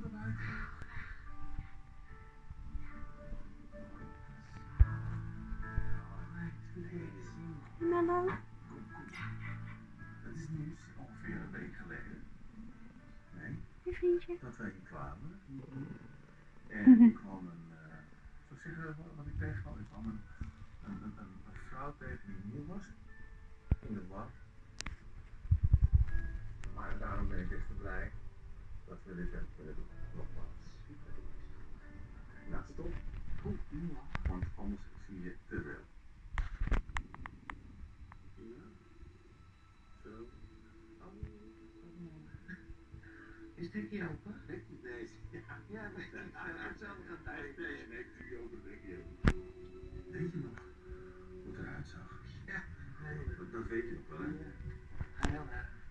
eruit. Mellow. Het is nu ongeveer een week geleden. Nee, Je vriendje. dat wij hier kwamen. En ik kwam zou ik zeggen wat ik tegenkwam? Ik kwam een vrouw tegen die nieuw was. In de bar. Maar daarom ben ik echt te blij dat we dit hebben kunnen doen. Nogmaals. Nou, stop. Goed, want anders zie je te veel. Ja. Zo. Is dit hier open? Nee. Ja, nee, hetzelfde gaat bij. Nee, die open, denk je. Weet je nog hoe het eruit zag? Ja, Dat weet je nog wel, hè? heel erg.